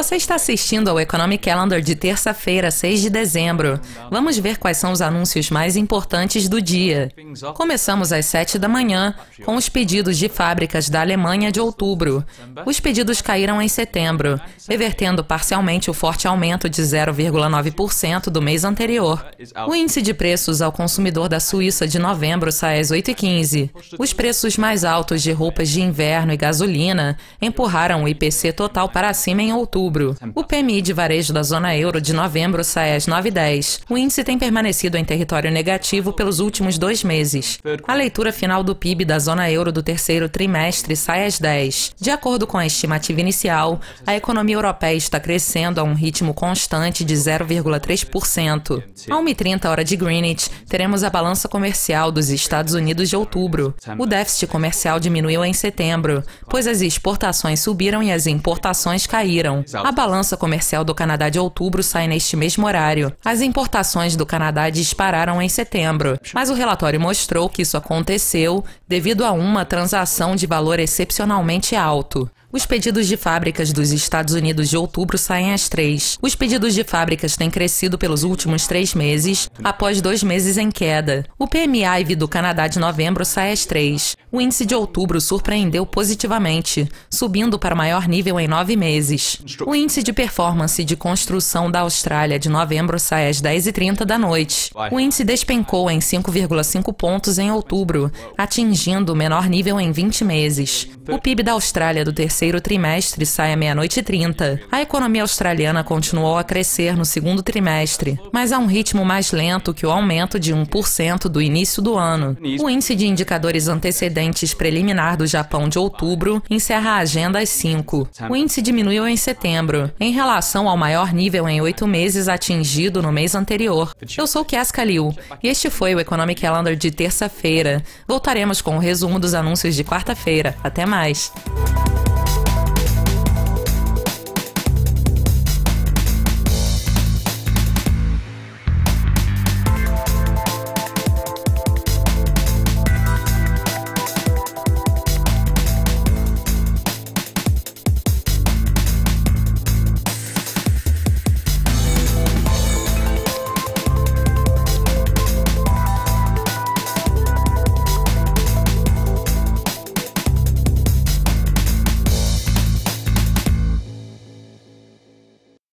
Você está assistindo ao Economic Calendar de terça-feira, 6 de dezembro. Vamos ver quais são os anúncios mais importantes do dia. Começamos às 7 da manhã, com os pedidos de fábricas da Alemanha de outubro. Os pedidos caíram em setembro, revertendo parcialmente o forte aumento de 0,9% do mês anterior. O índice de preços ao consumidor da Suíça de novembro sai às 8h15. Os preços mais altos de roupas de inverno e gasolina empurraram o IPC total para cima em outubro. O PMI de varejo da zona euro de novembro sai às 9h10. O índice tem permanecido em território negativo pelos últimos 2 meses. A leitura final do PIB da zona euro do terceiro trimestre sai às 10. De acordo com a estimativa inicial, a economia europeia está crescendo a um ritmo constante de 0,3%. À 1h30 hora de Greenwich, teremos a balança comercial dos Estados Unidos de outubro. O déficit comercial diminuiu em setembro, pois as exportações subiram e as importações caíram. A balança comercial do Canadá de outubro sai neste mesmo horário. As importações do Canadá dispararam em setembro, mas o relatório mostrou que isso aconteceu devido a uma transação de valor excepcionalmente alto. Os pedidos de fábricas dos Estados Unidos de outubro saem às 3. Os pedidos de fábricas têm crescido pelos últimos 3 meses, após 2 meses em queda. O PMI do Canadá de novembro sai às 3. O índice de outubro surpreendeu positivamente, subindo para o maior nível em 9 meses. O índice de performance de construção da Austrália de novembro sai às 10h30 da noite. O índice despencou em 5,5 pontos em outubro, atingindo o menor nível em 20 meses. O PIB da Austrália do terceiro trimestre sai à 00h30. A economia australiana continuou a crescer no segundo trimestre, mas a um ritmo mais lento que o aumento de 1% do início do ano. O índice de indicadores antecedentes preliminar do Japão de outubro encerra a agenda às 5. O índice diminuiu em setembro, em relação ao maior nível em 8 meses atingido no mês anterior. Eu sou Keska Liu, e este foi o Economic Calendar de terça-feira. Voltaremos com o resumo dos anúncios de quarta-feira. Até mais!